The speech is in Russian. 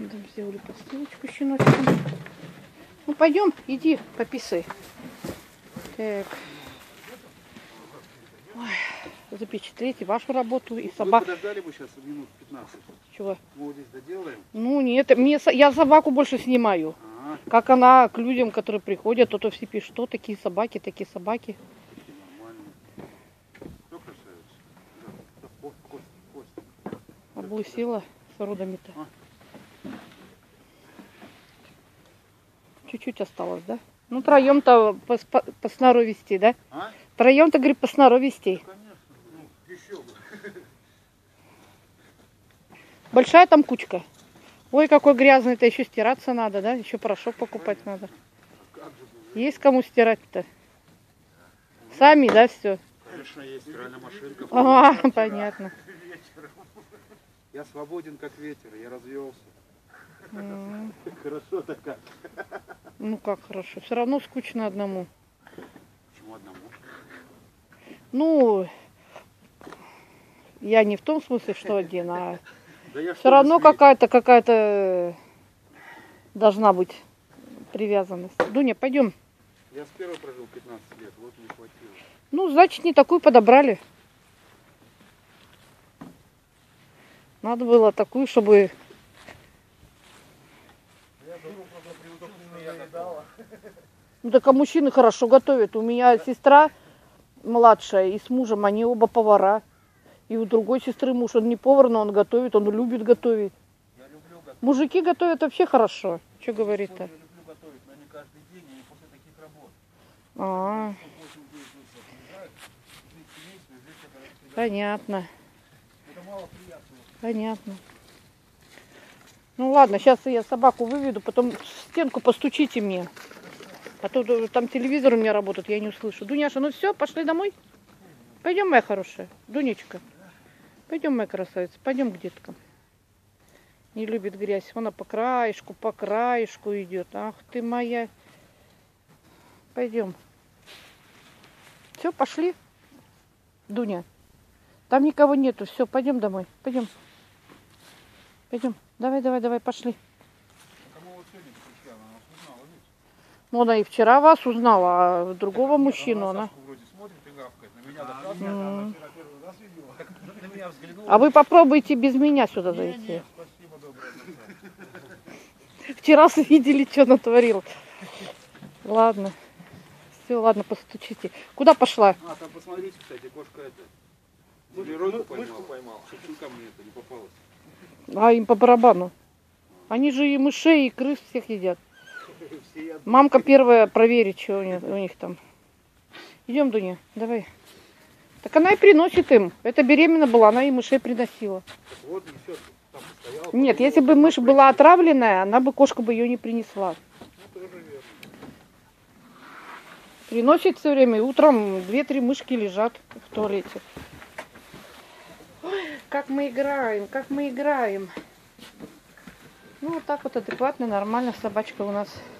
Сделали подстилочку щеночком. Ну пойдем, иди, пописай. Так. Ой, запечатлите вашу работу и собак. Вы подождали бы сейчас минут 15? Чего? Мы вот здесь доделаем. Ну нет, я собаку больше снимаю. Как она к людям, которые приходят, то все пишут, что такие собаки, такие собаки. Нормально. Все красавица. Кость. Облысела с родами-то. Чуть-чуть осталось, да? Ну, троем-то по сноровисти, да? А? Троем-то, говорит, по сноровисти. Да, конечно. Ну, еще бы. Большая там кучка. Ой, какой грязный-то, еще стираться надо, да? Еще порошок покупать надо. Есть кому стирать-то? Сами, да, все? Конечно, есть стиральная машинка. Ага, понятно. Я свободен, как ветер, я развелся. Хорошо-то как. Ну как хорошо, все равно скучно одному. Почему одному? Ну, я не в том смысле, что один, а Да все равно какая-то должна быть привязанность. Дуня, пойдем. Я с первой прожил 15 лет, вот не хватило. Ну, значит, не такую подобрали. Надо было такую, чтобы... Ну, так а мужчины хорошо готовят. У меня сестра младшая и с мужем, они оба повара. И у другой сестры муж, он не повар, но он готовит, он любит готовить. Я люблю готовить. Мужики готовят вообще хорошо. Что говорит-то? Я люблю готовить, но не каждый день, и не после таких работ. А, понятно. Это мало приятно. Понятно. Ну ладно, сейчас я собаку выведу, потом в стенку постучите мне. А то там телевизор у меня работает, я не услышу. Дуняша, ну все, пошли домой? Пойдем, моя хорошая. Дунечка. Пойдем, моя красавица. Пойдем к деткам. Не любит грязь. Она по краешку идет. Ах ты моя. Пойдем. Все, пошли. Дуня. Там никого нету. Все, пойдем домой. Пойдем. Пойдем. Давай, пошли. Ну, она и вчера вас узнала, а другого мужчину она... А вы попробуйте без меня сюда зайти. Вчера видели, что натворил. Ладно. Все, ладно, постучите. Куда пошла? А, там посмотрите, кстати, кошка это. Мышку поймала. Чтобы ко мне это не попалось. А им по барабану. Они же и мышей, и крыс всех едят. Мамка первая проверит, что у них там. Идем, Дуня, давай. Так она и приносит им. Это беременна была, она и мышей приносила. Вот, несет, там стояла, нет, если бы мышь была отравленная, она бы, кошка бы ее не принесла. Приносит все время. И утром 2-3 мышки лежат в туалете. Ой, как мы играем. Ну, вот так вот адекватно, нормально собачка у нас.